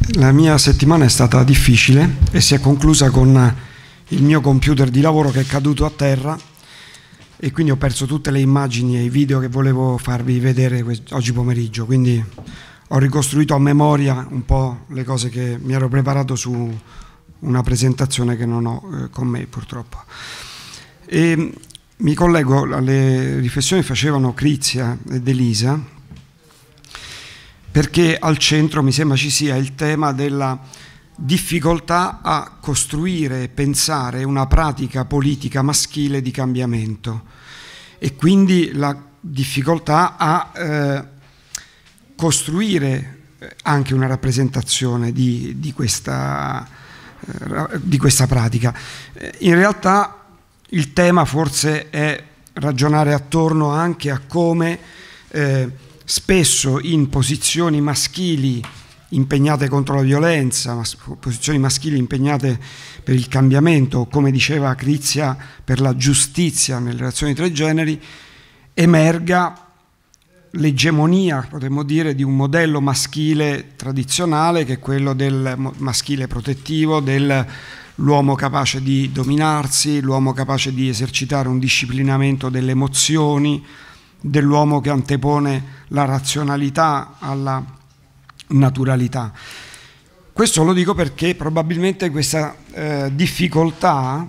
La mia settimana è stata difficile e si è conclusa con il mio computer di lavoro che è caduto a terra e quindi ho perso tutte le immagini e i video che volevo farvi vedere oggi pomeriggio, quindi ho ricostruito a memoria un po' le cose che mi ero preparato su una presentazione che non ho con me purtroppo. E mi collego alle riflessioni che facevano Crizia ed Elisa, perché al centro mi sembra ci sia il tema della difficoltà a costruire e pensare una pratica politica maschile di cambiamento e quindi la difficoltà a costruire anche una rappresentazione di questa pratica. In realtà il tema forse è ragionare attorno anche a come spesso in posizioni maschili impegnate contro la violenza, posizioni maschili impegnate per il cambiamento, come diceva Crizia, per la giustizia nelle relazioni tra i generi, emerga l'egemonia, potremmo dire, di un modello maschile tradizionale che è quello del maschile protettivo, dell'uomo capace di dominarsi, l'uomo capace di esercitare un disciplinamento delle emozioni, dell'uomo che antepone la razionalità alla naturalità. Questo lo dico perché probabilmente questa difficoltà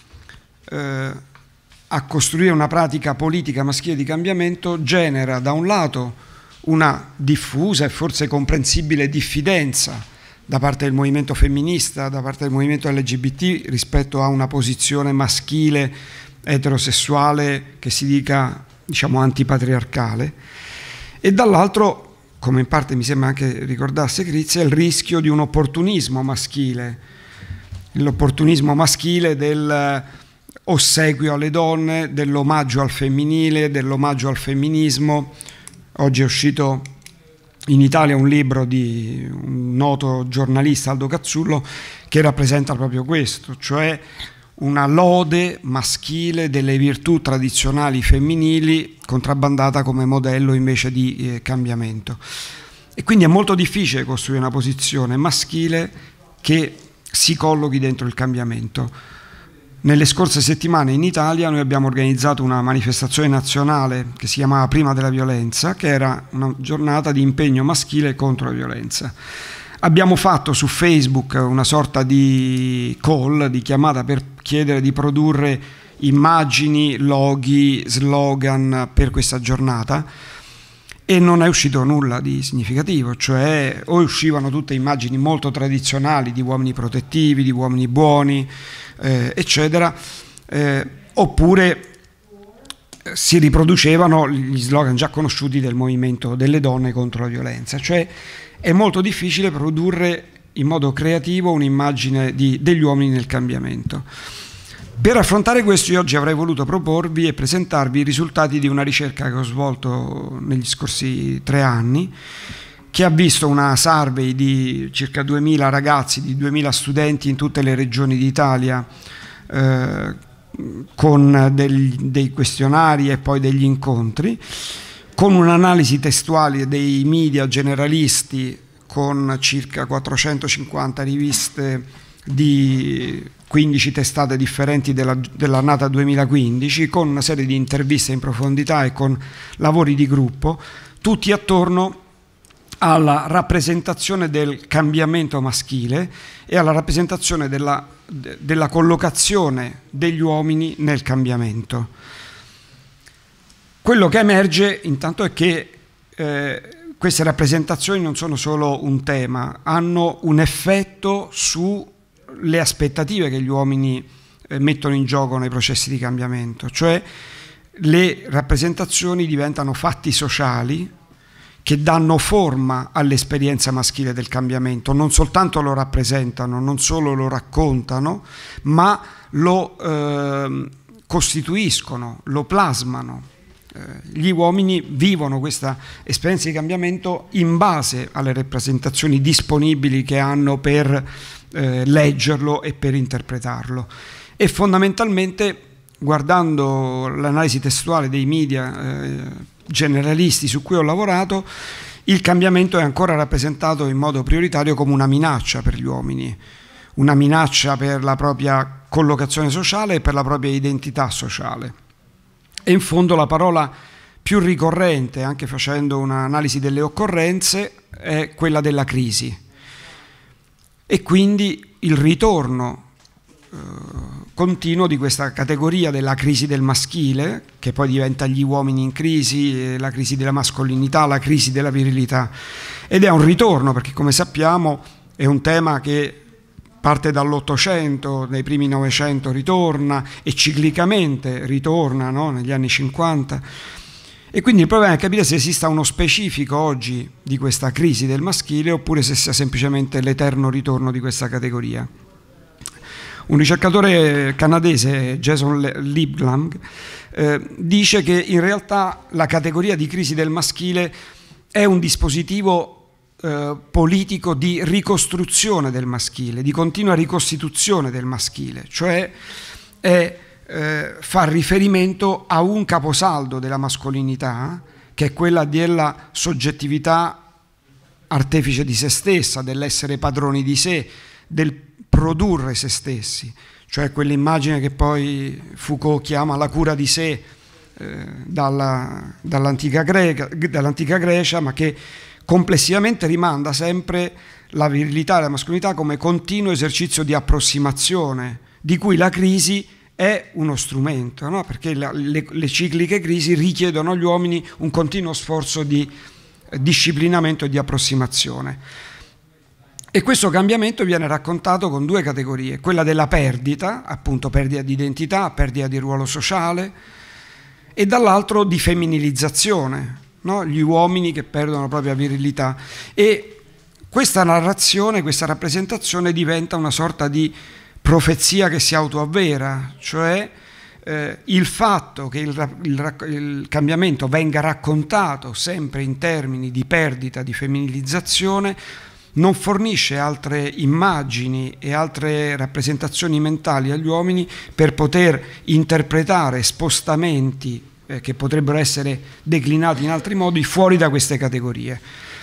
a costruire una pratica politica maschile di cambiamento genera da un lato una diffusa e forse comprensibile diffidenza da parte del movimento femminista, da parte del movimento LGBT rispetto a una posizione maschile eterosessuale che si dica, diciamo, antipatriarcale, e dall'altro, come in parte mi sembra anche ricordasse Crizia, il rischio di un opportunismo maschile, l'opportunismo maschile dell'ossequio alle donne, dell'omaggio al femminile, dell'omaggio al femminismo. Oggi è uscito in Italia un libro di un noto giornalista, Aldo Cazzullo, che rappresenta proprio questo, cioè una lode maschile delle virtù tradizionali femminili contrabbandata come modello invece di cambiamento. E quindi è molto difficile costruire una posizione maschile che si collochi dentro il cambiamento. Nelle scorse settimane in Italia noi abbiamo organizzato una manifestazione nazionale che si chiamava Prima della violenza, che era una giornata di impegno maschile contro la violenza. Abbiamo fatto su Facebook una sorta di call, di chiamata per chiedere di produrre immagini, loghi, slogan per questa giornata e non è uscito nulla di significativo, cioè o uscivano tutte immagini molto tradizionali di uomini protettivi, di uomini buoni, eccetera, oppure si riproducevano gli slogan già conosciuti del movimento delle donne contro la violenza, cioè è molto difficile produrre in modo creativo un'immagine degli uomini nel cambiamento. Per affrontare questo io oggi avrei voluto proporvi e presentarvi i risultati di una ricerca che ho svolto negli scorsi 3 anni, che ha visto una survey di circa 2000 ragazzi, di 2000 studenti in tutte le regioni d'Italia, con dei questionari e poi degli incontri, con un'analisi testuale dei media generalisti, con circa 450 riviste di 15 testate differenti dell'annata 2015, con una serie di interviste in profondità e con lavori di gruppo, tutti attorno alla rappresentazione del cambiamento maschile e alla rappresentazione della collocazione degli uomini nel cambiamento. Quello che emerge intanto è che queste rappresentazioni non sono solo un tema, hanno un effetto sulle aspettative che gli uomini mettono in gioco nei processi di cambiamento, cioè le rappresentazioni diventano fatti sociali che danno forma all'esperienza maschile del cambiamento, non soltanto lo rappresentano, non solo lo raccontano, ma lo costituiscono, lo plasmano. Gli uomini vivono questa esperienza di cambiamento in base alle rappresentazioni disponibili che hanno per leggerlo e per interpretarlo. E fondamentalmente, guardando l'analisi testuale dei media generalisti su cui ho lavorato, il cambiamento è ancora rappresentato in modo prioritario come una minaccia per gli uomini, una minaccia per la propria collocazione sociale e per la propria identità sociale. E in fondo la parola più ricorrente, anche facendo un'analisi delle occorrenze, è quella della crisi. E quindi il ritorno continuo di questa categoria della crisi del maschile, che poi diventa gli uomini in crisi, la crisi della mascolinità, la crisi della virilità. Ed è un ritorno, perché come sappiamo è un tema che parte dall'Ottocento, nei primi Novecento ritorna e ciclicamente ritorna, no? Negli anni 50. E quindi il problema è capire se esista uno specifico oggi di questa crisi del maschile oppure se sia semplicemente l'eterno ritorno di questa categoria. Un ricercatore canadese, Jason Lieblang, dice che in realtà la categoria di crisi del maschile è un dispositivo politico di ricostruzione del maschile, di continua ricostituzione del maschile, cioè fa riferimento a un caposaldo della mascolinità, che è quella della soggettività artefice di se stessa, dell'essere padroni di sé, del produrre se stessi, cioè quell'immagine che poi Foucault chiama la cura di sé dall'antica Grecia, ma che complessivamente rimanda sempre la virilità e la mascolinità come continuo esercizio di approssimazione, di cui la crisi è uno strumento, no? Perché le cicliche crisi richiedono agli uomini un continuo sforzo di disciplinamento e di approssimazione. E questo cambiamento viene raccontato con due categorie, quella della perdita, appunto perdita di identità, perdita di ruolo sociale, e dall'altro di femminilizzazione, no? Gli uomini che perdono la propria virilità. E questa narrazione, questa rappresentazione diventa una sorta di profezia che si autoavvera, cioè il fatto che il cambiamento venga raccontato sempre in termini di perdita, di femminilizzazione, non fornisce altre immagini e altre rappresentazioni mentali agli uomini per poter interpretare spostamenti che potrebbero essere declinati in altri modi fuori da queste categorie.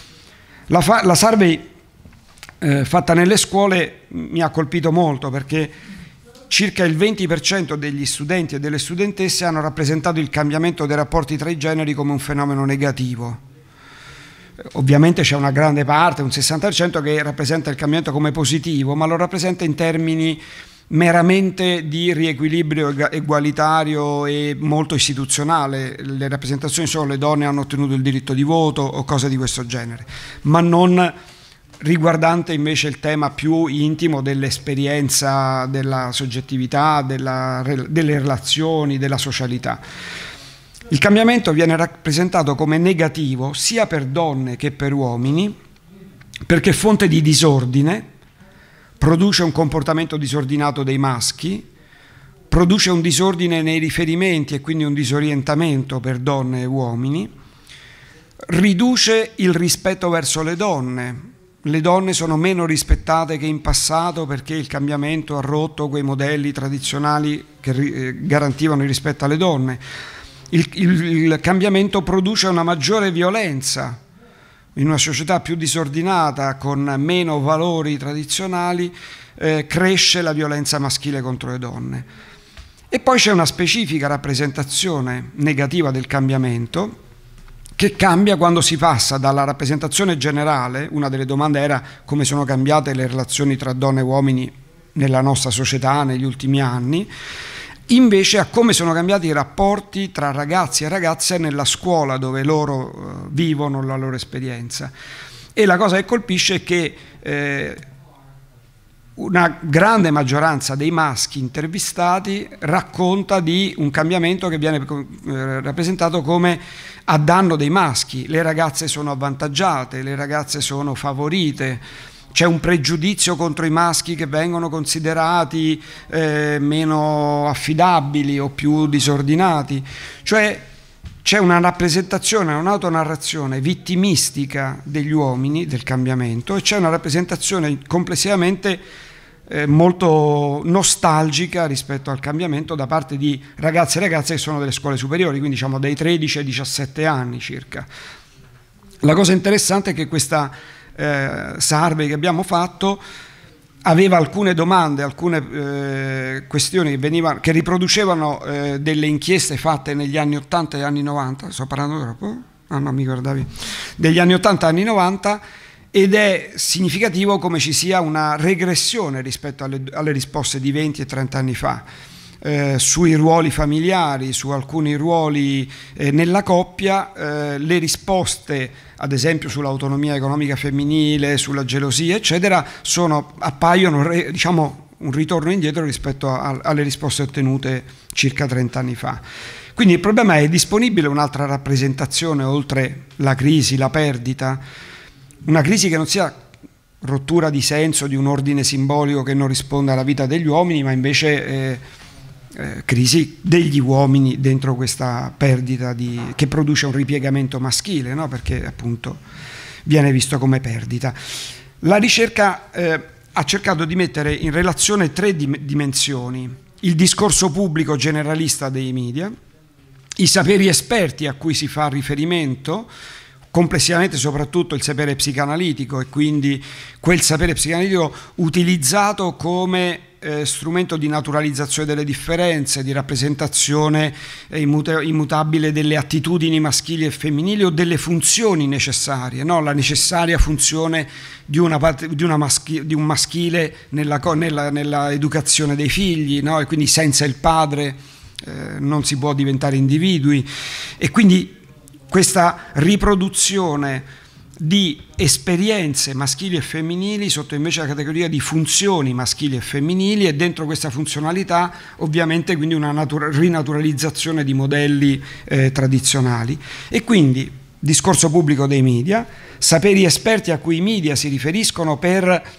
La survey fatta nelle scuole mi ha colpito molto, perché circa il 20% degli studenti e delle studentesse hanno rappresentato il cambiamento dei rapporti tra i generi come un fenomeno negativo. Ovviamente c'è una grande parte, un 60%, che rappresenta il cambiamento come positivo, ma lo rappresenta in termini meramente di riequilibrio egualitario e molto istituzionale. Le rappresentazioni sono: le donne hanno ottenuto il diritto di voto o cose di questo genere, ma non riguardante invece il tema più intimo dell'esperienza, della soggettività, delle relazioni, della socialità. Il cambiamento viene rappresentato come negativo sia per donne che per uomini, perché è fonte di disordine, produce un comportamento disordinato dei maschi, produce un disordine nei riferimenti e quindi un disorientamento per donne e uomini, riduce il rispetto verso le donne. Le donne sono meno rispettate che in passato perché il cambiamento ha rotto quei modelli tradizionali che garantivano il rispetto alle donne. Il cambiamento produce una maggiore violenza. In una società più disordinata, con meno valori tradizionali, cresce la violenza maschile contro le donne. E poi c'è una specifica rappresentazione negativa del cambiamento, che cambia quando si passa dalla rappresentazione generale. Una delle domande era come sono cambiate le relazioni tra donne e uomini nella nostra società negli ultimi anni, invece a come sono cambiati i rapporti tra ragazzi e ragazze nella scuola dove loro vivono la loro esperienza. E la cosa che colpisce è che una grande maggioranza dei maschi intervistati racconta di un cambiamento che viene rappresentato come a danno dei maschi. Le ragazze sono avvantaggiate, le ragazze sono favorite, c'è un pregiudizio contro i maschi che vengono considerati meno affidabili o più disordinati. Cioè c'è una rappresentazione, un'autonarrazione vittimistica degli uomini del cambiamento, e c'è una rappresentazione complessivamente molto nostalgica rispetto al cambiamento da parte di ragazzi e ragazze che sono delle scuole superiori, quindi diciamo dai 13 ai 17 anni circa. La cosa interessante è che questa survey che abbiamo fatto aveva alcune domande, alcune questioni che riproducevano delle inchieste fatte negli anni 80 e anni 90, sto parlando troppo? Ah no, mi guardavi, degli anni 80 e anni 90, ed è significativo come ci sia una regressione rispetto alle risposte di 20 e 30 anni fa. Sui ruoli familiari, su alcuni ruoli nella coppia, le risposte, ad esempio sull'autonomia economica femminile, sulla gelosia, eccetera, appaiono diciamo, un ritorno indietro rispetto alle risposte ottenute circa 30 anni fa. Quindi il problema è disponibile un'altra rappresentazione oltre la crisi, la perdita, una crisi che non sia rottura di senso di un ordine simbolico che non risponde alla vita degli uomini, ma invece crisi degli uomini dentro questa perdita che produce un ripiegamento maschile, no? Perché appunto viene visto come perdita. La ricerca ha cercato di mettere in relazione tre dimensioni: il discorso pubblico generalista dei media, i saperi esperti a cui si fa riferimento, complessivamente soprattutto il sapere psicanalitico, e quindi quel sapere psicanalitico utilizzato come strumento di naturalizzazione delle differenze, di rappresentazione immutabile delle attitudini maschili e femminili o delle funzioni necessarie, no? La necessaria funzione di un maschile nella educazione dei figli, no? E quindi senza il padre non si può diventare individui, e quindi questa riproduzione di esperienze maschili e femminili sotto invece la categoria di funzioni maschili e femminili, e dentro questa funzionalità ovviamente quindi una rinaturalizzazione di modelli tradizionali. E quindi discorso pubblico dei media, saperi esperti a cui i media si riferiscono per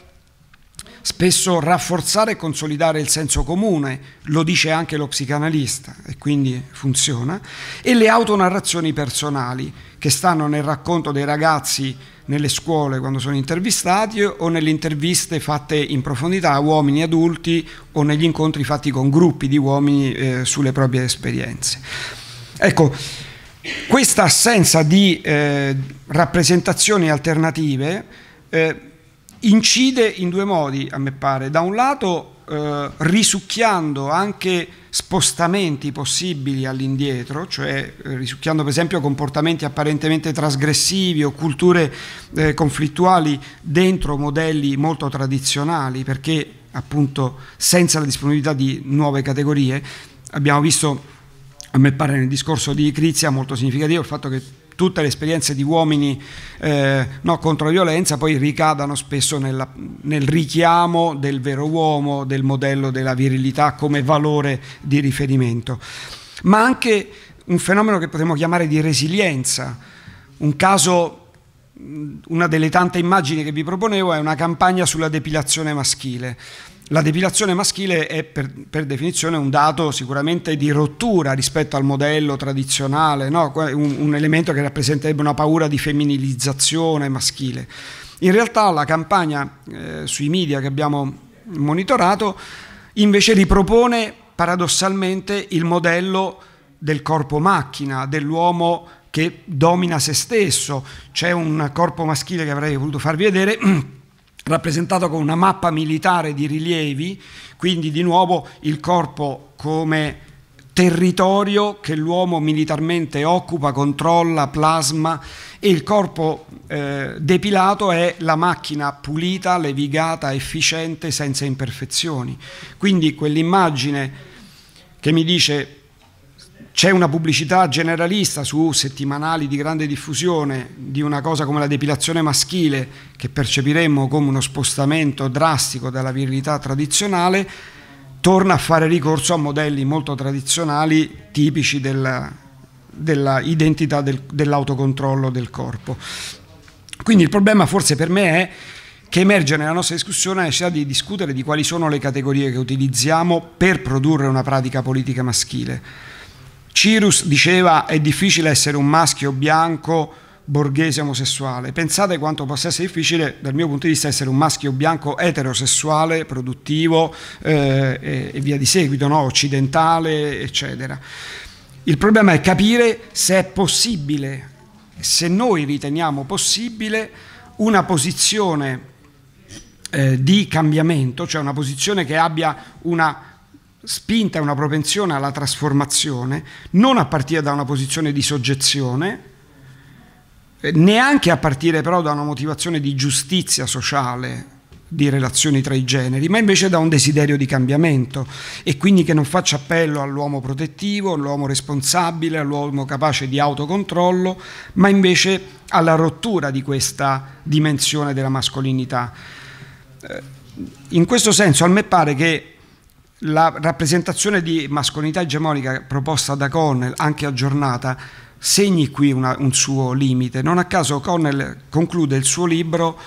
spesso rafforzare e consolidare il senso comune, lo dice anche lo psicanalista e quindi funziona, e le autonarrazioni personali che stanno nel racconto dei ragazzi nelle scuole quando sono intervistati, o nelle interviste fatte in profondità a uomini adulti, o negli incontri fatti con gruppi di uomini sulle proprie esperienze. Ecco, questa assenza di rappresentazioni alternative incide in due modi, a me pare: da un lato risucchiando anche spostamenti possibili all'indietro, cioè risucchiando per esempio comportamenti apparentemente trasgressivi o culture conflittuali dentro modelli molto tradizionali, perché appunto senza la disponibilità di nuove categorie. Abbiamo visto, a me pare nel discorso di Crizia, molto significativo il fatto che tutte le esperienze di uomini contro la violenza poi ricadano spesso nel richiamo del vero uomo, del modello della virilità come valore di riferimento, ma anche un fenomeno che potremmo chiamare di resilienza. Un caso, una delle tante immagini che vi proponevo, è una campagna sulla depilazione maschile. La depilazione maschile è per definizione un dato sicuramente di rottura rispetto al modello tradizionale, no? Un elemento che rappresenterebbe una paura di femminilizzazione maschile. In realtà la campagna sui media che abbiamo monitorato invece ripropone paradossalmente il modello del corpo macchina, dell'uomo che domina se stesso. C'è un corpo maschile che avrei voluto farvi vedere, rappresentato con una mappa militare di rilievi, quindi di nuovo il corpo come territorio che l'uomo militarmente occupa, controlla, plasma, e il corpo depilato è la macchina pulita, levigata, efficiente, senza imperfezioni. Quindi quell'immagine che mi dice: c'è una pubblicità generalista su settimanali di grande diffusione di una cosa come la depilazione maschile, che percepiremmo come uno spostamento drastico dalla virilità tradizionale, torna a fare ricorso a modelli molto tradizionali tipici della identità dell'autocontrollo del corpo. Quindi il problema forse per me è che emerge nella nostra discussione la necessità di discutere di quali sono le categorie che utilizziamo per produrre una pratica politica maschile. Cyrus diceva: è difficile essere un maschio bianco borghese omosessuale. Pensate quanto possa essere difficile dal mio punto di vista essere un maschio bianco eterosessuale, produttivo e via di seguito, no? Occidentale, eccetera. Il problema è capire se è possibile se noi riteniamo possibile una posizione di cambiamento, cioè una posizione che abbia una spinta e una propensione alla trasformazione, non a partire da una posizione di soggezione, neanche a partire però da una motivazione di giustizia sociale, di relazioni tra i generi, ma invece da un desiderio di cambiamento, e quindi che non faccia appello all'uomo protettivo, all'uomo responsabile, all'uomo capace di autocontrollo, ma invece alla rottura di questa dimensione della mascolinità. In questo senso a me pare che la rappresentazione di mascolinità egemonica proposta da Connell, anche aggiornata, segni qui un suo limite. Non a caso Connell conclude il suo libro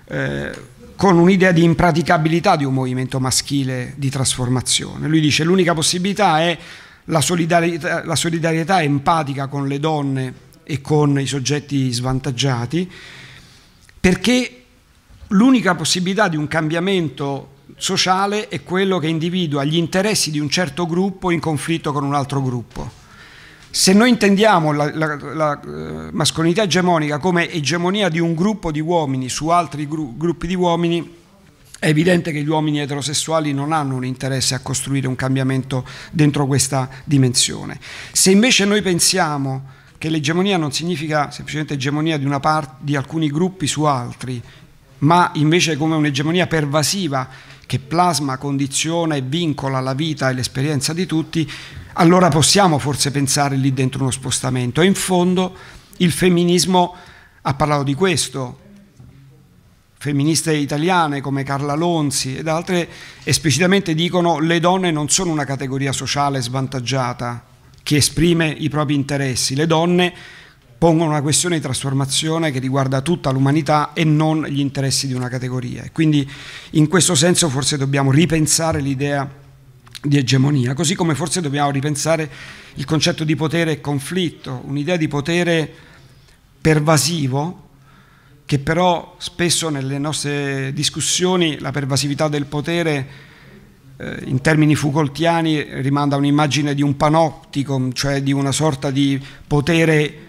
con un'idea di impraticabilità di un movimento maschile di trasformazione. Lui dice: l'unica possibilità è la solidarietà empatica con le donne e con i soggetti svantaggiati, perché l'unica possibilità di un cambiamento sociale è quello che individua gli interessi di un certo gruppo in conflitto con un altro gruppo. Se noi intendiamo la mascolinità egemonica come egemonia di un gruppo di uomini su altri gruppi di uomini, è evidente che gli uomini eterosessuali non hanno un interesse a costruire un cambiamento dentro questa dimensione. Se invece noi pensiamo che l'egemonia non significa semplicemente egemonia di alcuni gruppi su altri, ma invece come un'egemonia pervasiva che plasma, condiziona e vincola la vita e l'esperienza di tutti, allora possiamo forse pensare lì dentro uno spostamento. E in fondo il femminismo ha parlato di questo. Femministe italiane come Carla Lonzi ed altre esplicitamente dicono: le donne non sono una categoria sociale svantaggiata che esprime i propri interessi, le donne pongono una questione di trasformazione che riguarda tutta l'umanità e non gli interessi di una categoria. E quindi in questo senso forse dobbiamo ripensare l'idea di egemonia, così come forse dobbiamo ripensare il concetto di potere e conflitto, un'idea di potere pervasivo, che però spesso nelle nostre discussioni la pervasività del potere in termini Foucaultiani rimanda a un'immagine di un panopticon, cioè di una sorta di potere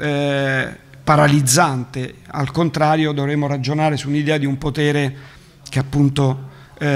paralizzante. Al contrario, dovremmo ragionare su un'idea di un potere che appunto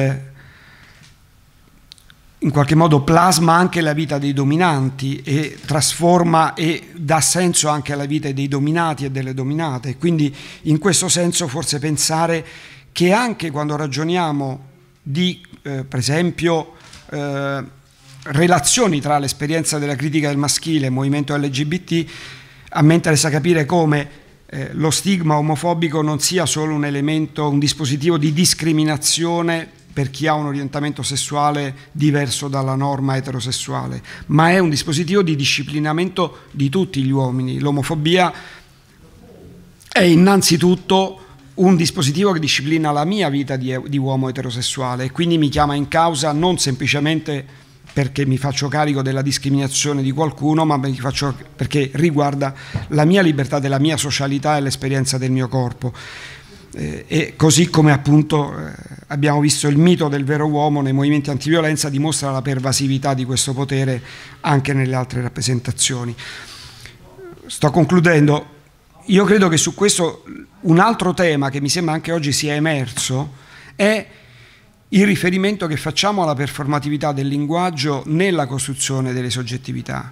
in qualche modo plasma anche la vita dei dominanti e trasforma e dà senso anche alla vita dei dominati e delle dominate. Quindi in questo senso forse pensare che anche quando ragioniamo di per esempio relazioni tra l'esperienza della critica del maschile e il movimento LGBT, a me interessa capire come lo stigma omofobico non sia solo un elemento, un dispositivo di discriminazione per chi ha un orientamento sessuale diverso dalla norma eterosessuale, ma è un dispositivo di disciplinamento di tutti gli uomini. L'omofobia è innanzitutto un dispositivo che disciplina la mia vita di uomo eterosessuale e quindi mi chiama in causa non semplicemente perché mi faccio carico della discriminazione di qualcuno, ma perché riguarda la mia libertà, della mia socialità e l'esperienza del mio corpo. E così come appunto abbiamo visto il mito del vero uomo nei movimenti antiviolenza dimostra la pervasività di questo potere anche nelle altre rappresentazioni. Sto concludendo. Io credo che su questo un altro tema che mi sembra anche oggi sia emerso è il riferimento che facciamo alla performatività del linguaggio nella costruzione delle soggettività.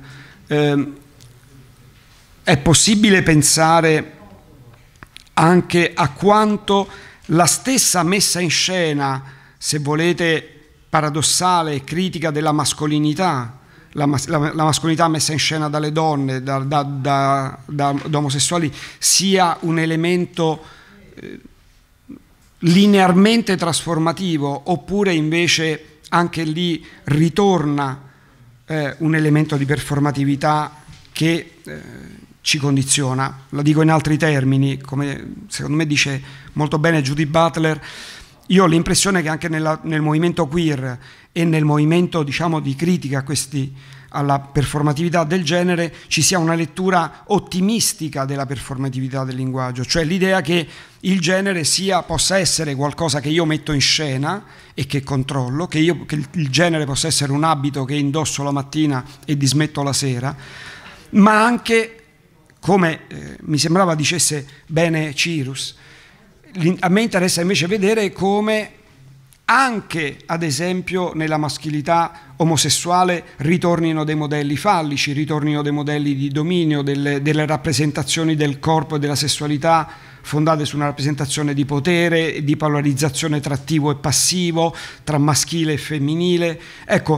È possibile pensare anche a quanto la stessa messa in scena, se volete, paradossale e critica della mascolinità, la mascolinità messa in scena dalle donne, da omosessuali, sia un elemento linearmente trasformativo, oppure invece anche lì ritorna un elemento di performatività che ci condiziona. La dico in altri termini, come secondo me dice molto bene Judith Butler. Io ho l'impressione che anche nel movimento queer e nel movimento, diciamo, di critica alla performatività del genere ci sia una lettura ottimistica della performatività del linguaggio, cioè l'idea che il genere possa essere qualcosa che io metto in scena e che controllo, che il genere possa essere un abito che indosso la mattina e dismetto la sera, ma anche come mi sembrava dicesse bene Cyrus, a me interessa invece vedere come anche, ad esempio, nella maschilità omosessuale ritornino dei modelli fallici, ritornino dei modelli di dominio, delle rappresentazioni del corpo e della sessualità fondate su una rappresentazione di potere, di polarizzazione tra attivo e passivo, tra maschile e femminile. Ecco,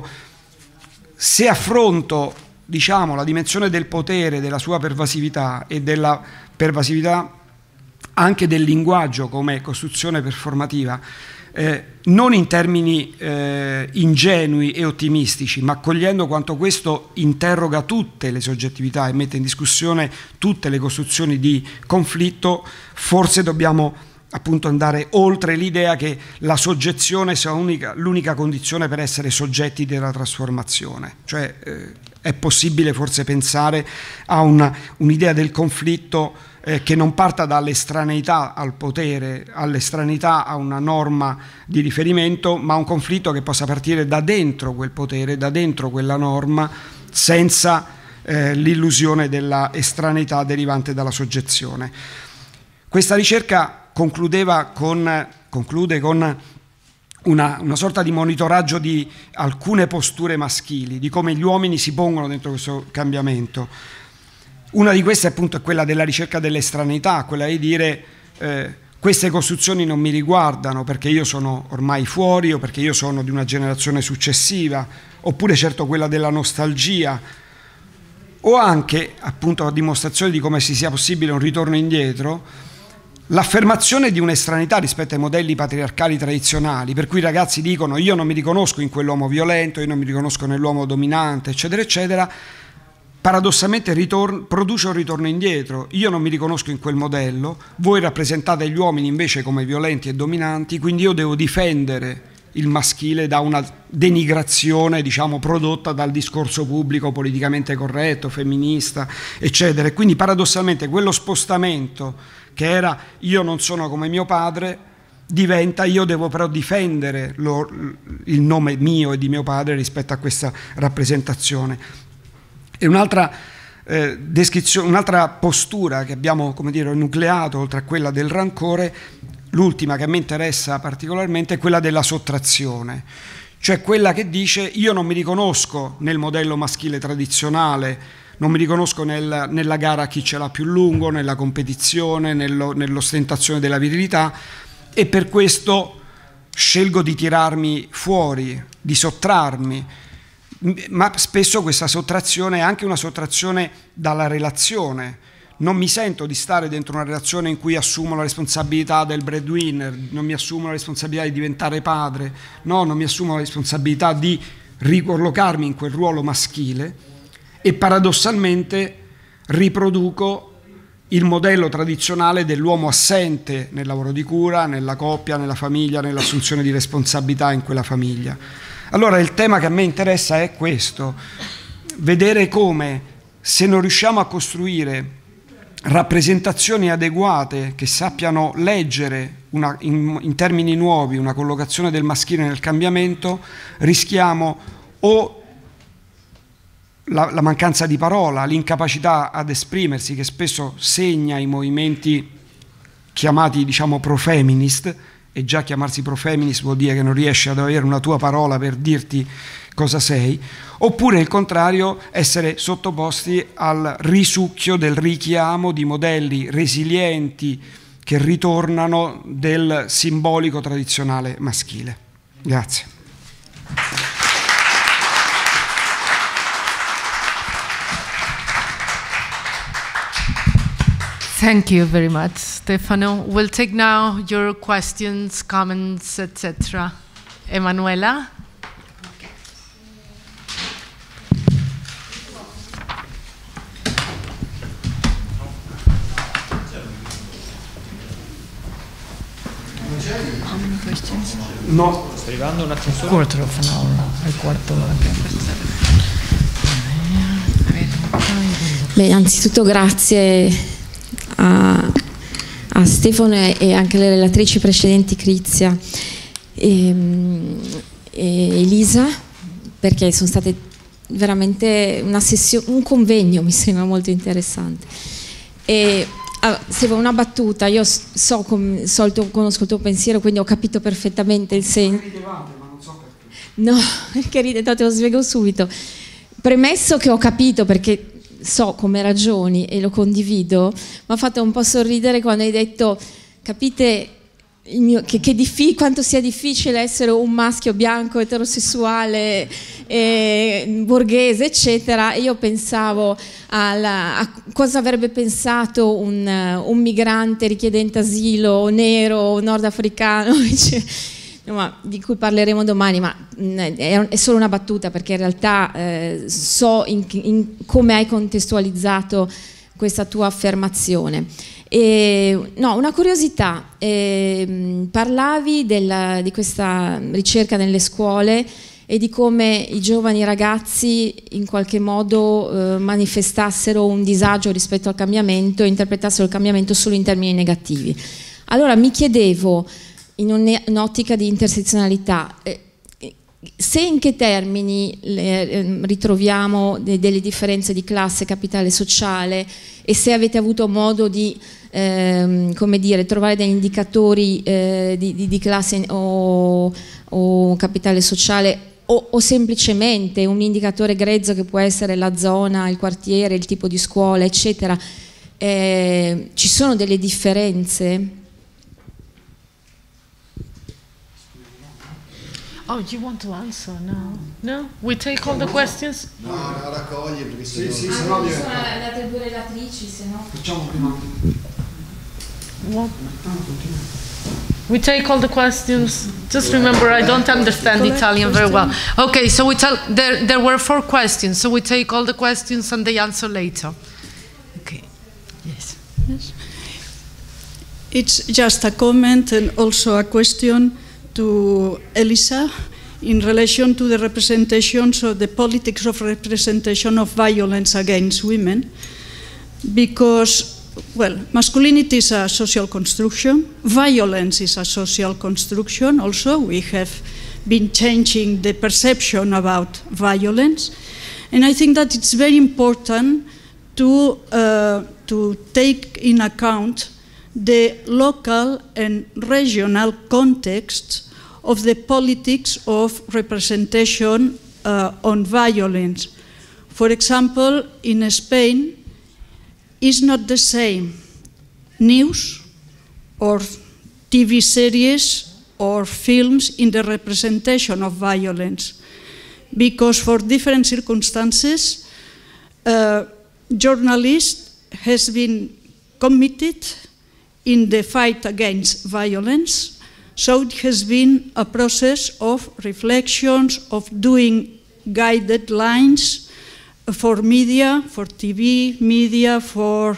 se affronto, diciamo, la dimensione del potere, della sua pervasività e della pervasività anche del linguaggio come costruzione performativa, non in termini ingenui e ottimistici, ma cogliendo quanto questo interroga tutte le soggettività e mette in discussione tutte le costruzioni di conflitto, forse dobbiamo appunto andare oltre l'idea che la soggezione sia l'unica condizione per essere soggetti della trasformazione. Cioè è possibile forse pensare a un'idea del conflitto che non parta dall'estraneità al potere, all'estraneità a una norma di riferimento, ma un conflitto che possa partire da dentro quel potere, da dentro quella norma, senza l'illusione della estraneità derivante dalla soggezione. Questa ricerca conclude con una sorta di monitoraggio di alcune posture maschili, di come gli uomini si pongono dentro questo cambiamento. Una di queste appunto è quella della ricerca dell'estraneità, quella di dire queste costruzioni non mi riguardano perché io sono ormai fuori o perché io sono di una generazione successiva, oppure certo quella della nostalgia, o anche appunto a dimostrazione di come si sia possibile un ritorno indietro, l'affermazione di un'estraneità rispetto ai modelli patriarcali tradizionali, per cui i ragazzi dicono io non mi riconosco in quell'uomo violento, io non mi riconosco nell'uomo dominante, eccetera, eccetera, paradossalmente produce un ritorno indietro. Io non mi riconosco in quel modello, voi rappresentate gli uomini invece come violenti e dominanti, quindi io devo difendere il maschile da una denigrazione, diciamo, prodotta dal discorso pubblico politicamente corretto, femminista, eccetera. E quindi paradossalmente quello spostamento che era io non sono come mio padre diventa io devo però difendere il nome mio e di mio padre rispetto a questa rappresentazione. E un'altra descrizione, un'altra postura che abbiamo, come dire, enucleato oltre a quella del rancore, l'ultima che a me interessa particolarmente è quella della sottrazione, cioè quella che dice io non mi riconosco nel modello maschile tradizionale, non mi riconosco nella gara a chi ce l'ha più lungo, nella competizione, nell'ostentazione della virilità, e per questo scelgo di tirarmi fuori, di sottrarmi. Ma spesso questa sottrazione è anche una sottrazione dalla relazione. Non mi sento di stare dentro una relazione in cui assumo la responsabilità del breadwinner, non mi assumo la responsabilità di diventare padre, no, non mi assumo la responsabilità di ricollocarmi in quel ruolo maschile e paradossalmente riproduco il modello tradizionale dell'uomo assente nel lavoro di cura, nella coppia, nella famiglia, nell'assunzione di responsabilità in quella famiglia. Allora il tema che a me interessa è questo, vedere come se non riusciamo a costruire rappresentazioni adeguate che sappiano leggere in termini nuovi una collocazione del maschile nel cambiamento, rischiamo o la mancanza di parola, l'incapacità ad esprimersi che spesso segna i movimenti chiamati, diciamo, pro-feminist, e già chiamarsi pro-feminist vuol dire che non riesci ad avere una tua parola per dirti cosa sei, oppure il contrario, essere sottoposti al risucchio del richiamo di modelli resilienti che ritornano del simbolico tradizionale maschile. Grazie. Thank you very much, Stefano. We'll take now your questions, comments, etc. Emanuela? No, sta arrivando un attimo solo. Quarter of an hour, al quarto Beh, anzitutto grazie a Stefano e anche alle relatrici precedenti, Crizia e Elisa, perché sono state veramente un convegno, mi sembra molto interessante. Se una battuta, io conosco il tuo pensiero, quindi ho capito perfettamente il senso. Ridevate, ma non so perché. No, perché ridete, te lo spiego subito. Premesso che ho capito, perché so come ragioni e lo condivido, mi ha fatto un po' sorridere quando hai detto, capite quanto sia difficile essere un maschio bianco, eterosessuale, borghese, eccetera. E io pensavo a cosa avrebbe pensato un migrante richiedente asilo, nero, nordafricano, di cui parleremo domani, ma è solo una battuta, perché in realtà so come hai contestualizzato questa tua affermazione. Una curiosità, parlavi di questa ricerca nelle scuole e di come i giovani ragazzi in qualche modo manifestassero un disagio rispetto al cambiamento e interpretassero il cambiamento solo in termini negativi. Allora mi chiedevo, in un'ottica di intersezionalità, se in che termini ritroviamo delle differenze di classe, capitale sociale, e se avete avuto modo di come dire, trovare degli indicatori di classe o capitale sociale, o semplicemente un indicatore grezzo che può essere la zona, il quartiere, il tipo di scuola, eccetera. Ci sono delle differenze? Oh, you want to answer? No? No? We take all the questions? No, raccoglie perché Sì, se se no... no le altre due relatrici, se no... Facciamo prima. What? We take all the questions. Just remember, I don't understand Italian very well. Okay, so there were 4 questions, so we take all the questions and they answer later. Okay. Yes. Yes. It's just a comment and also a question to Elisa in relation to the representations of the politics of representation of violence against women, because, well, masculinity is a social construction, violence is a social construction also. We have been changing the perception about violence, and I think that it's very important to take in account the local and regional context of the politics of representation on violence. For example, in Spain, it's not the same news or TV series or films in the representation of violence, because for different circumstances, journalists has been committed in the fight against violence. So it has been a process of reflections, of doing guided lines for media, for TV, media, for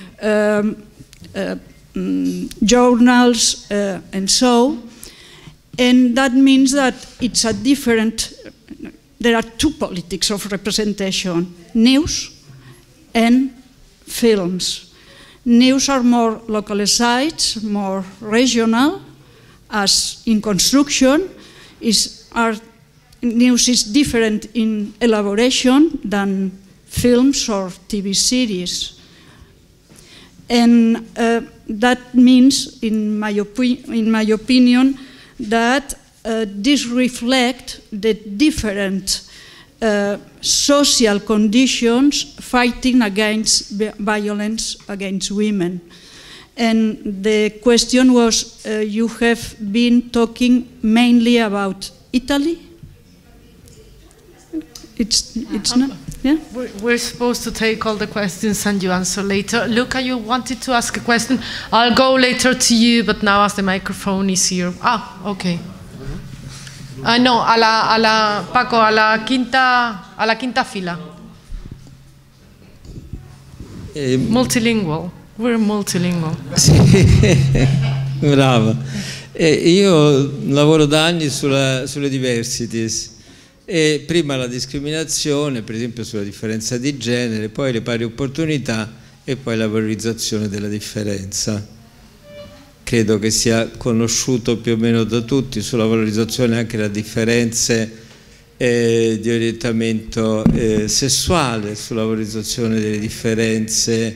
journals, and so. And that means that it's a different, there are 2 politics of representation, news and films. News are more localized, more regional, as in construction, news is different in elaboration than films or TV series. And that means, in my opinion, that this reflects the different social conditions fighting against violence against women. And the question was, you have been talking mainly about Italy? It's not, yeah? We're supposed to take all the questions and you answer later. Luca, you wanted to ask a question. I'll go later to you, but now as the microphone is here. Ah, okay. No, Paco, alla quinta fila. Multilingual. We're multilingual. Sì, brava. Io lavoro da anni sulle diversities, e prima la discriminazione, per esempio sulla differenza di genere, poi le pari opportunità e poi la valorizzazione della differenza. Credo che sia conosciuto più o meno da tutti, sulla valorizzazione anche le differenze di orientamento sessuale, sulla valorizzazione delle differenze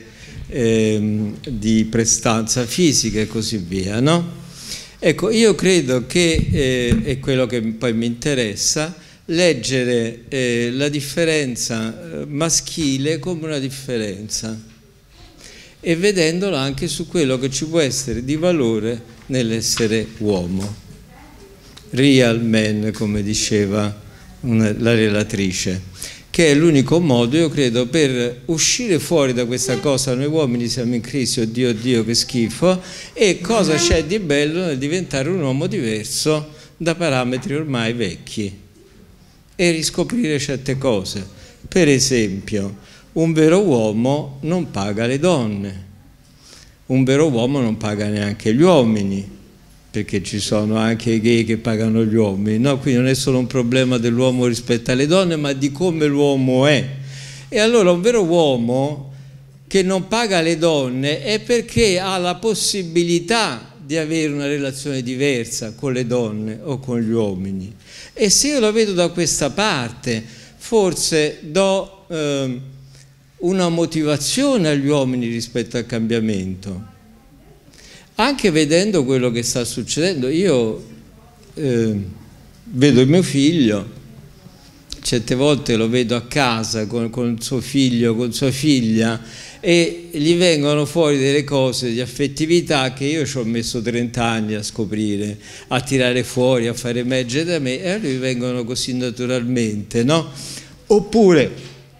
di prestanza fisica e così via, no? Ecco, io credo che, è quello che poi mi interessa, leggere la differenza maschile come una differenza e vedendola anche su quello che ci può essere di valore nell'essere uomo. Real man, come diceva la relatrice, che è l'unico modo, io credo, per uscire fuori da questa cosa. Noi uomini siamo in crisi, oddio Dio che schifo, e cosa c'è di bello nel diventare un uomo diverso da parametri ormai vecchi e riscoprire certe cose. Per esempio, un vero uomo non paga le donne, un vero uomo non paga neanche gli uomini, perché ci sono anche i gay che pagano gli uomini, no? Quindi non è solo un problema dell'uomo rispetto alle donne, ma di come l'uomo è. E allora un vero uomo che non paga le donne è perché ha la possibilità di avere una relazione diversa con le donne o con gli uomini. E se io la vedo da questa parte, forse do una motivazione agli uomini rispetto al cambiamento. Anche vedendo quello che sta succedendo, io vedo il mio figlio, certe volte lo vedo a casa con suo figlio, con sua figlia, e gli vengono fuori delle cose di affettività che io ci ho messo 30 anni a scoprire, a tirare fuori, a fare emergere da me, e a lui vengono così naturalmente, no? Oppure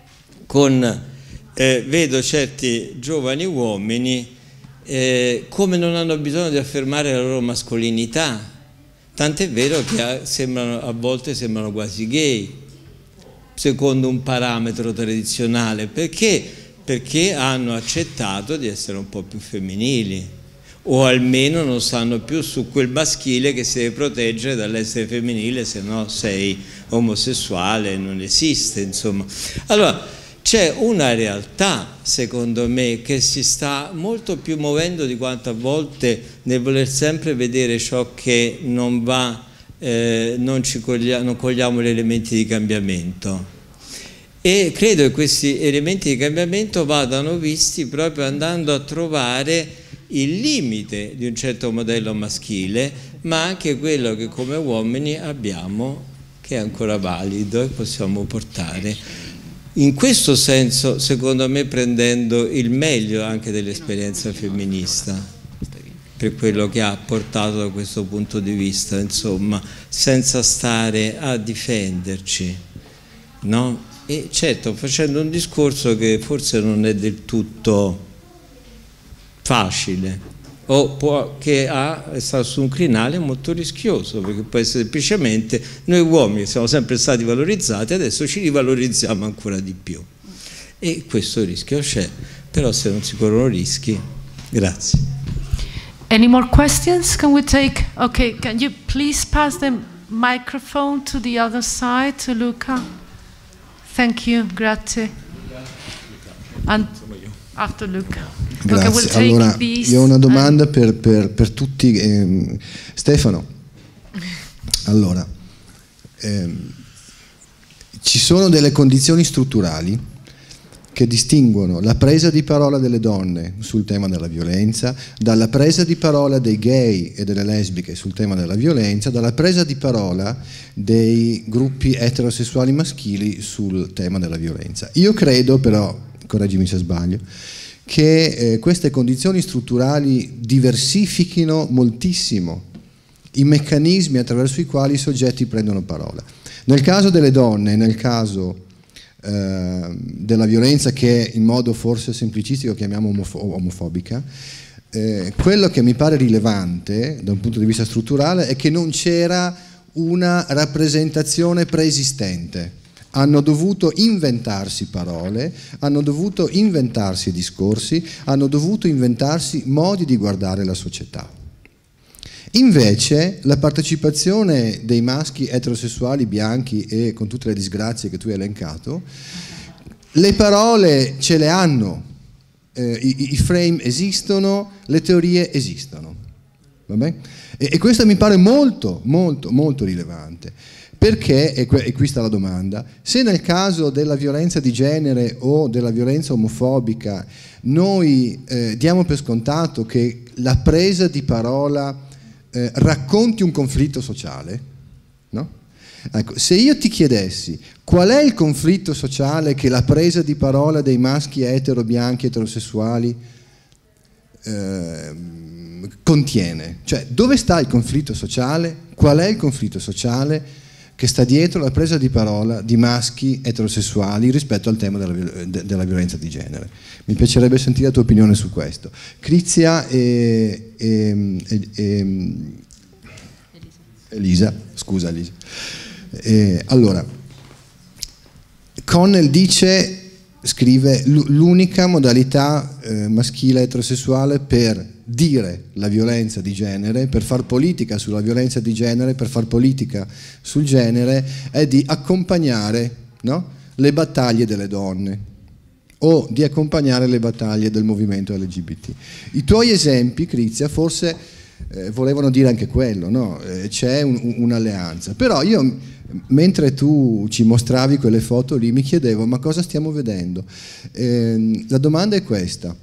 vedo certi giovani uomini come non hanno bisogno di affermare la loro mascolinità, tant'è vero che a volte sembrano quasi gay, secondo un parametro tradizionale, perché hanno accettato di essere un po' più femminili, o almeno non stanno più su quel maschile che si deve proteggere dall'essere femminile, se no sei omosessuale, non esiste, insomma. Allora, c'è una realtà, secondo me, che si sta molto più muovendo di quanto a volte nel voler sempre vedere ciò che non va, non cogliamo gli elementi di cambiamento. E credo che questi elementi di cambiamento vadano visti proprio andando a trovare il limite di un certo modello maschile, ma anche quello che come uomini abbiamo, che è ancora valido e possiamo portare. In questo senso, secondo me, prendendo il meglio anche dell'esperienza femminista, per quello che ha portato da questo punto di vista, insomma, senza stare a difenderci, no? E certo, facendo un discorso che forse non è del tutto facile, o che è stato su un crinale molto rischioso, perché può essere semplicemente noi uomini siamo sempre stati valorizzati, adesso ci rivalorizziamo ancora di più, e questo rischio c'è, però se non si corrono rischi. Grazie. Any more questions? Can we take? Okay, can you please pass the microphone to the other side, to Luca? Thank you, grazie. And after Luca. Grazie. Okay, we'll take allora, these io ho una domanda per tutti. Stefano, allora, ci sono delle condizioni strutturali che distinguono la presa di parola delle donne sul tema della violenza dalla presa di parola dei gay e delle lesbiche sul tema della violenza, dalla presa di parola dei gruppi eterosessuali maschili sul tema della violenza. Io credo, però, correggimi se sbaglio, che queste condizioni strutturali diversifichino moltissimo i meccanismi attraverso i quali i soggetti prendono parola. Nel caso delle donne, nel caso della violenza, che in modo forse semplicistico chiamiamo omofobica, quello che mi pare rilevante da un punto di vista strutturale è che non c'era una rappresentazione preesistente. Hanno dovuto inventarsi parole, hanno dovuto inventarsi discorsi, hanno dovuto inventarsi modi di guardare la società. Invece la partecipazione dei maschi eterosessuali bianchi e con tutte le disgrazie che tu hai elencato, le parole ce le hanno, i frame esistono, le teorie esistono. Va bene? E questo mi pare molto, molto, molto rilevante. Perché, e qui sta la domanda, se nel caso della violenza di genere o della violenza omofobica noi diamo per scontato che la presa di parola racconti un conflitto sociale, no? Ecco, se io ti chiedessi qual è il conflitto sociale che la presa di parola dei maschi etero, bianchi, eterosessuali contiene, cioè dove sta il conflitto sociale, qual è il conflitto sociale che sta dietro la presa di parola di maschi eterosessuali rispetto al tema della violenza di genere. Mi piacerebbe sentire la tua opinione su questo. Crizia e Elisa, scusa Elisa. Allora, Connell scrive, l'unica modalità maschile eterosessuale per dire la violenza di genere, per far politica sulla violenza di genere, per far politica sul genere, è di accompagnare, no? Le battaglie delle donne o di accompagnare le battaglie del movimento LGBT. I tuoi esempi, Crizia, forse volevano dire anche quello, no? C'è un'alleanza, però io, mentre tu ci mostravi quelle foto lì, mi chiedevo, ma cosa stiamo vedendo? La domanda è questa.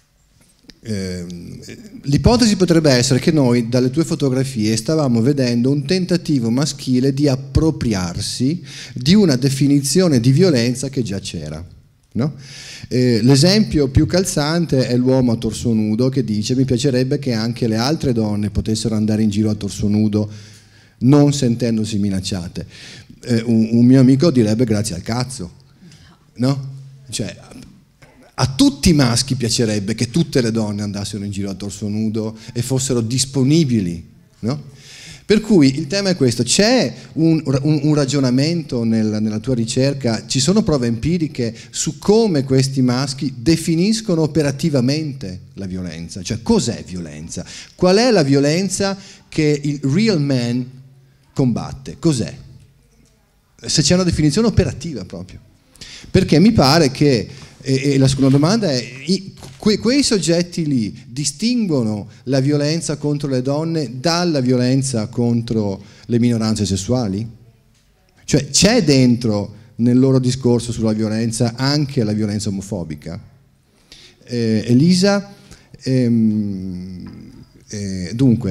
L'ipotesi potrebbe essere che noi dalle tue fotografie stavamo vedendo un tentativo maschile di appropriarsi di una definizione di violenza che già c'era, no? L'esempio più calzante è l'uomo a torso nudo che dice: mi piacerebbe che anche le altre donne potessero andare in giro a torso nudo non sentendosi minacciate. Un mio amico direbbe grazie al cazzo, no? Cioè, a tutti i maschi piacerebbe che tutte le donne andassero in giro a torso nudo e fossero disponibili, no? Per cui il tema è questo: c'è un ragionamento nella tua ricerca, ci sono prove empiriche su come questi maschi definiscono operativamente la violenza, cioè cos'è violenza? Qual è la violenza che il real man combatte? Cos'è? Se c'è una definizione operativa proprio. Perché mi pare che, e la seconda domanda è, quei soggetti lì distinguono la violenza contro le donne dalla violenza contro le minoranze sessuali? Cioè c'è dentro nel loro discorso sulla violenza anche la violenza omofobica? Elisa, dunque,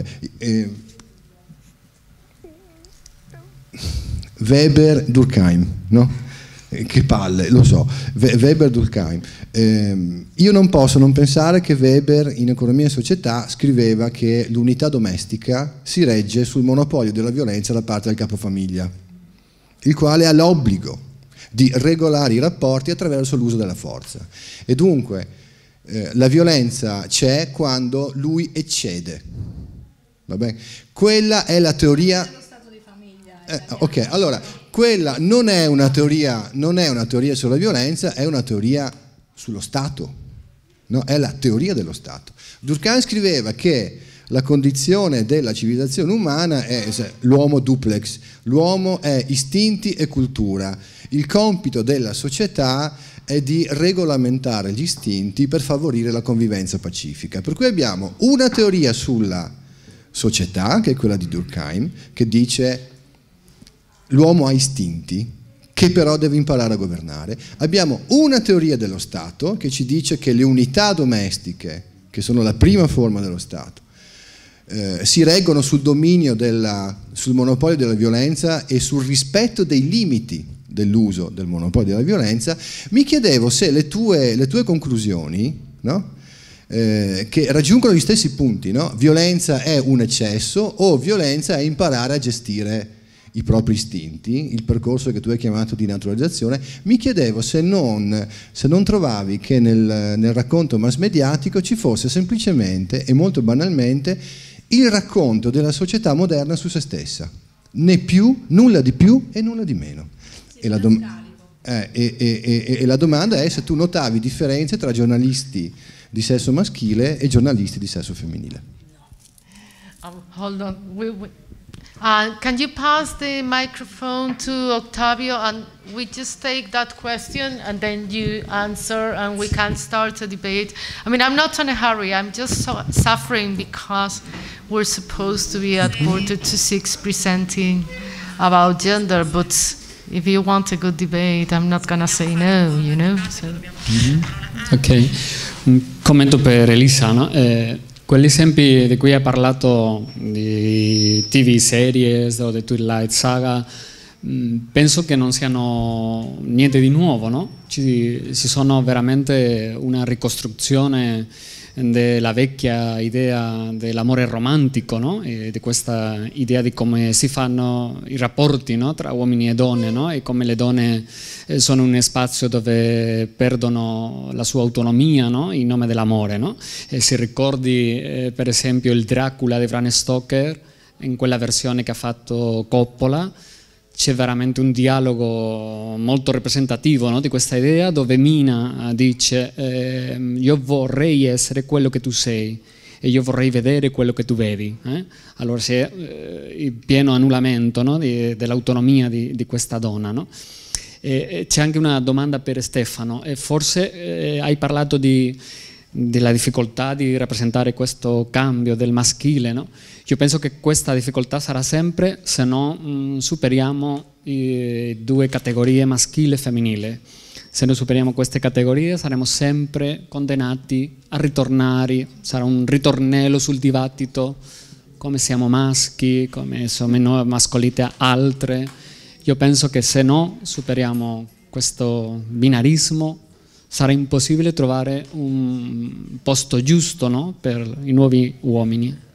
Weber, Durkheim, no? Che palle, lo so, Weber, Durkheim. Io non posso non pensare che Weber in Economia e Società scriveva che l'unità domestica si regge sul monopolio della violenza da parte del capofamiglia, il quale ha l'obbligo di regolare i rapporti attraverso l'uso della forza. E dunque la violenza c'è quando lui eccede. Va bene? Quella è la teoria. Ok, allora quella non è una teoria sulla violenza, è una teoria sullo Stato, no? È la teoria dello Stato. Durkheim scriveva che la condizione della civilizzazione umana è l'uomo duplex, l'uomo è istinti e cultura, il compito della società è di regolamentare gli istinti per favorire la convivenza pacifica. Per cui abbiamo una teoria sulla società, che è quella di Durkheim, che dice l'uomo ha istinti che però deve imparare a governare. Abbiamo una teoria dello Stato che ci dice che le unità domestiche, che sono la prima forma dello Stato, si reggono sul dominio sul monopolio della violenza e sul rispetto dei limiti dell'uso del monopolio della violenza. Mi chiedevo se le tue conclusioni, no? Che raggiungono gli stessi punti, no? Violenza è un eccesso o violenza è imparare a gestire i propri istinti, il percorso che tu hai chiamato di naturalizzazione. Mi chiedevo se non trovavi che nel racconto mass mediatico ci fosse semplicemente e molto banalmente il racconto della società moderna su se stessa, né più, nulla di più e nulla di meno. E la domanda è se tu notavi differenze tra giornalisti di sesso maschile e giornalisti di sesso femminile. Hold on. Can you pass the microphone to Octavio and we just take that question and then you answer and we can start a debate? I mean, I'm not in a hurry. I'm just suffering because we're supposed to be at 5:45 presenting about gender, but if you want a good debate, I'm not gonna say no, you know? So. Ok, un commento per Elisa, no? Quegli esempi di cui hai parlato, di TV series o di Twilight Saga, penso che non siano niente di nuovo, no? Ci sono veramente una ricostruzione della vecchia idea dell'amore romantico, no? E di questa idea di come si fanno i rapporti, no? Tra uomini e donne, no? E come le donne sono un spazio dove perdono la sua autonomia, no? In nome dell'amore, no? E si ricordi per esempio il Dracula di Bram Stoker, in quella versione che ha fatto Coppola, c'è veramente un dialogo molto rappresentativo, no? Di questa idea, dove Mina dice io vorrei essere quello che tu sei e io vorrei vedere quello che tu vedi. Allora c'è il pieno annullamento, no? Dell'autonomia di questa donna, no? E c'è anche una domanda per Stefano, e forse hai parlato della difficoltà di rappresentare questo cambio del maschile, no? Io penso che questa difficoltà sarà sempre se non superiamo due categorie, maschile e femminile. Se non superiamo queste categorie saremo sempre condannati a ritornare, sarà un ritornello sul dibattito, come siamo maschi, come sono noi mascolinità altre. Io penso che se no superiamo questo binarismo sarà impossibile trovare un posto giusto, no? Per i nuovi uomini.